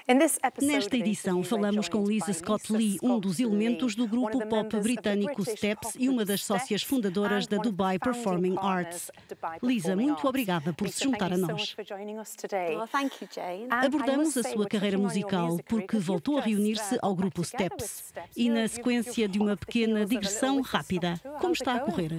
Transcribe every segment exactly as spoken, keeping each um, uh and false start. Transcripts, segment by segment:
Nesta edição, falamos com Lisa Scott Lee, um dos elementos do grupo pop britânico Steps e uma das sócias fundadoras da Dubai Performing Arts. Lisa, muito obrigada por se juntar a nós. Abordamos a sua carreira musical porque voltou a reunir-se ao grupo Steps e na sequência de uma pequena digressão rápida. Como está a correr?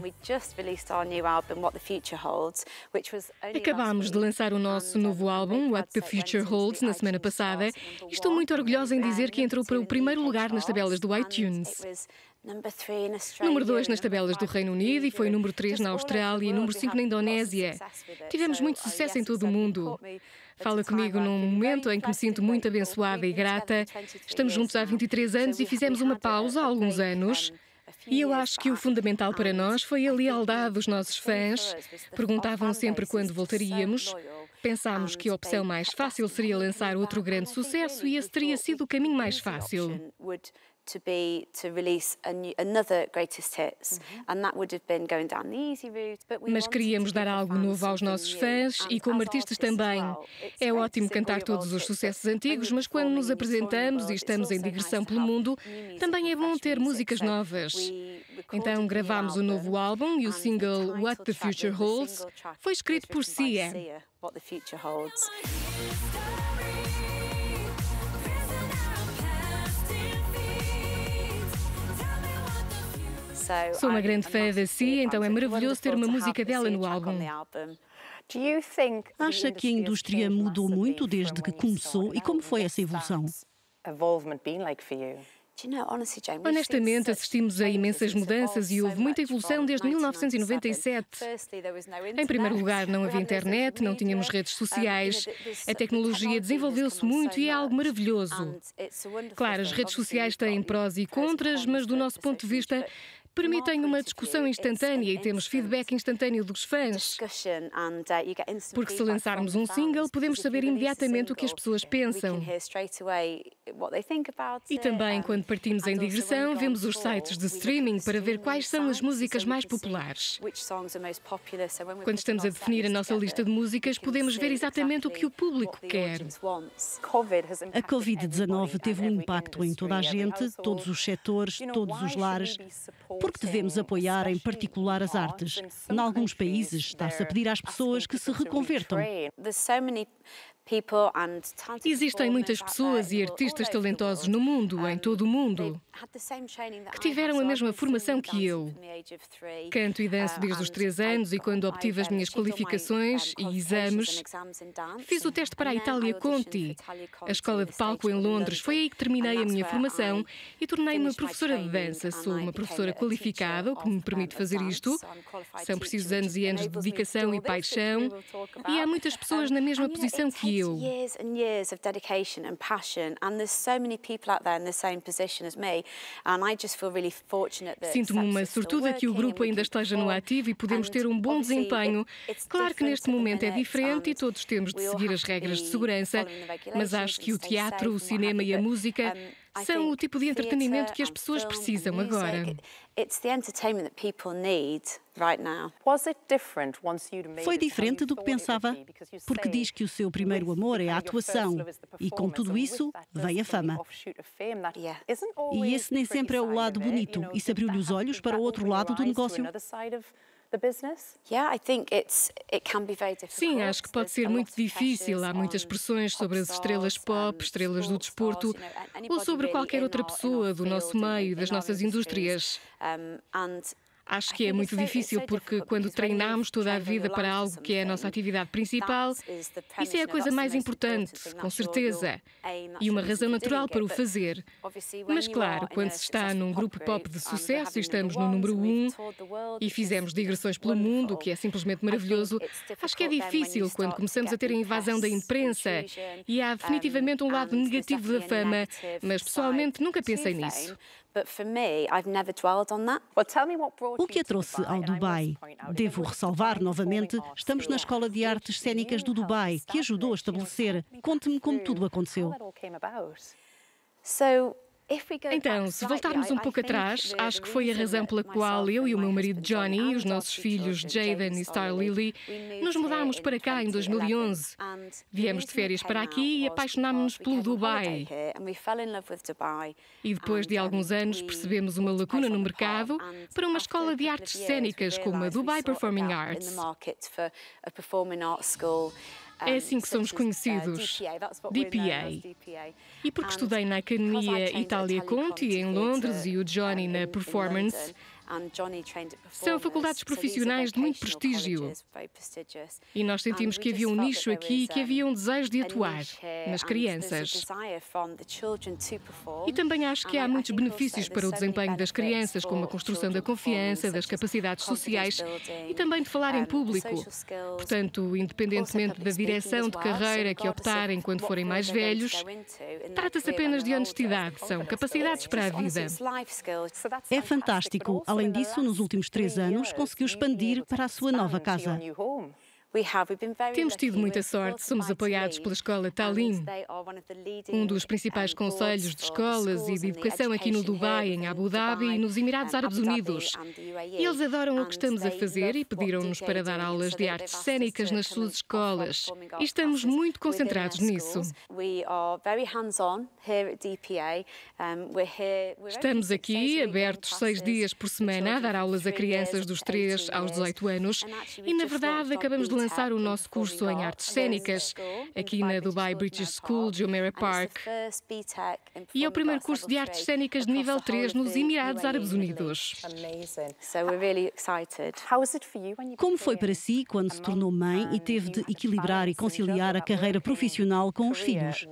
Acabámos de lançar o nosso novo álbum, What the Future Holds, na semana passada. E estou muito orgulhosa em dizer que entrou para o primeiro lugar nas tabelas do iTunes. Número dois nas tabelas do Reino Unido e foi número três na Austrália e número cinco na Indonésia. Tivemos muito sucesso em todo o mundo. Fala comigo num momento em que me sinto muito abençoada e grata. Estamos juntos há vinte e três anos e fizemos uma pausa há alguns anos. E eu acho que o fundamental para nós foi a lealdade dos nossos fãs. Perguntavam sempre quando voltaríamos. Pensámos que a opção mais fácil seria lançar outro grande sucesso e esse teria sido o caminho mais fácil. Mas queríamos dar algo novo aos nossos fãs e como artistas também. É ótimo cantar todos os sucessos antigos, mas quando nos apresentamos e estamos em digressão pelo mundo, também é bom ter músicas novas. Então gravámos o novo álbum e o single What the Future Holds foi escrito por Sia. What the future holds. Sou uma grande fã da Sia, então é maravilhoso ter uma música dela no álbum. Acha que a indústria mudou muito desde que começou e como foi essa evolução? Honestamente, assistimos a imensas mudanças e houve muita evolução desde mil novecentos e noventa e sete. Em primeiro lugar, não havia internet, não tínhamos redes sociais. A tecnologia desenvolveu-se muito e é algo maravilhoso. Claro, as redes sociais têm prós e contras, mas do nosso ponto de vista, permitem uma discussão instantânea e temos feedback instantâneo dos fãs. Porque se lançarmos um single, podemos saber imediatamente o que as pessoas pensam. E também, quando partimos em digressão, vemos os sites de streaming para ver quais são as músicas mais populares. Quando estamos a definir a nossa lista de músicas, podemos ver exatamente o que o público quer. A covid dezanove teve um impacto em toda a gente, todos os setores, todos os lares. Porque devemos apoiar em particular as artes. Em alguns países está-se a pedir às pessoas que se reconvertam. Existem muitas pessoas e artistas talentosos no mundo, em todo o mundo, que tiveram a mesma formação que eu. Canto e danço desde os três anos e quando obtive as minhas qualificações e exames, fiz o teste para a Italia Conti, a escola de palco em Londres. Foi aí que terminei a minha formação e tornei-me professora de dança. Sou uma professora qualificada, o que me permite fazer isto. São precisos anos e anos de dedicação e paixão e há muitas pessoas na mesma posição que eu. Sinto-me uma sortuda que o grupo ainda esteja no ativo e podemos ter um bom desempenho. Claro que neste momento é diferente e todos temos de seguir as regras de segurança, mas acho que o teatro, o cinema e a música são o tipo de entretenimento que as pessoas precisam agora. Foi diferente do que pensava, porque diz que o seu primeiro amor é a atuação e com tudo isso vem a fama. E esse nem sempre é o lado bonito. Isso abriu-lhe os olhos para o outro lado do negócio. Sim, acho que pode ser muito difícil. Há muitas pressões sobre as estrelas pop, estrelas do desporto, ou sobre qualquer outra pessoa do nosso meio, das nossas indústrias. Acho que é muito difícil porque quando treinamos toda a vida para algo que é a nossa atividade principal, isso é a coisa mais importante, com certeza, e uma razão natural para o fazer. Mas claro, quando se está num grupo pop de sucesso e estamos no número um e fizemos digressões pelo mundo, o que é simplesmente maravilhoso, acho que é difícil quando começamos a ter a invasão da imprensa e há definitivamente um lado negativo da fama, mas pessoalmente nunca pensei nisso. O que a trouxe ao Dubai? Devo ressalvar novamente, estamos na Escola de Artes Cênicas do Dubai, que ajudou a estabelecer. Conte-me como tudo aconteceu. Então, se voltarmos um pouco atrás, acho que foi a razão pela qual eu e o meu marido Johnny, os nossos filhos Jaden e Star Lily, nos mudámos para cá em dois mil e onze. Viemos de férias para aqui e apaixonámos-nos pelo Dubai. E depois de alguns anos percebemos uma lacuna no mercado para uma escola de artes cênicas como a Dubai Performing Arts. É assim que somos conhecidos, D P A. E porque estudei na Academia Italia Conti, em Londres, e o Johnny na Performance, são faculdades profissionais de muito prestígio. E nós sentimos que havia um nicho aqui e que havia um desejo de atuar nas crianças. E também acho que há muitos benefícios para o desempenho das crianças, como a construção da confiança, das capacidades sociais e também de falar em público. Portanto, independentemente da direção de carreira que optarem quando forem mais velhos, trata-se apenas de honestidade, são capacidades para a vida. É fantástico. Além disso, nos últimos três anos, conseguiu expandir para a sua nova casa. Temos tido muita sorte, somos apoiados pela Escola Talim, um dos principais conselhos de escolas e de educação aqui no Dubai, em Abu Dhabi e nos Emirados Árabes Unidos. E eles adoram o que estamos a fazer e pediram-nos para dar aulas de artes cênicas nas suas escolas. E estamos muito concentrados nisso. Estamos aqui, abertos seis dias por semana, a dar aulas a crianças dos três aos dezoito anos e, na verdade, acabamos de lançar o nosso curso em artes cênicas aqui na Dubai British School, Jumeirah Park. E é o primeiro curso de artes cênicas de nível três nos Emirados Árabes Unidos. Como foi para si quando se tornou mãe e teve de equilibrar e conciliar a carreira profissional com os filhos?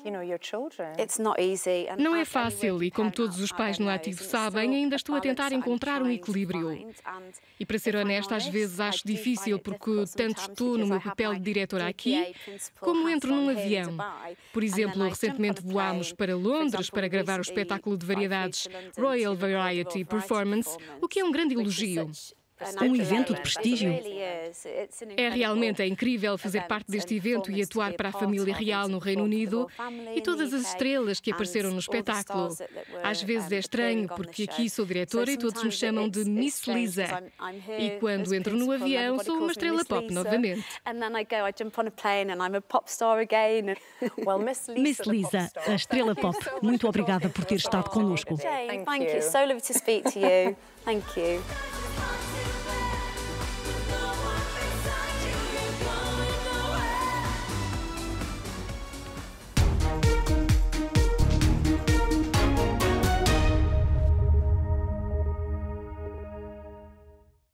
Não é fácil e, como todos os pais no ativo sabem, ainda estou a tentar encontrar um equilíbrio. E, para ser honesta, às vezes acho difícil porque tanto estou no meu papel de diretora aqui, como entro num avião. Por exemplo, recentemente voámos para Londres para gravar o espetáculo de variedades Royal Variety Performance, o que é um grande elogio. Um evento de prestígio. É realmente é incrível fazer parte deste evento e atuar para a família real no Reino Unido e todas as estrelas que apareceram no espetáculo. Às vezes é estranho porque aqui sou diretora e todos me chamam de Miss Lisa. E quando entro no avião sou uma estrela pop novamente. Miss Lisa, a estrela pop, muito obrigada por ter estado connosco. Thank you. So lovely to speak to you. Thank you.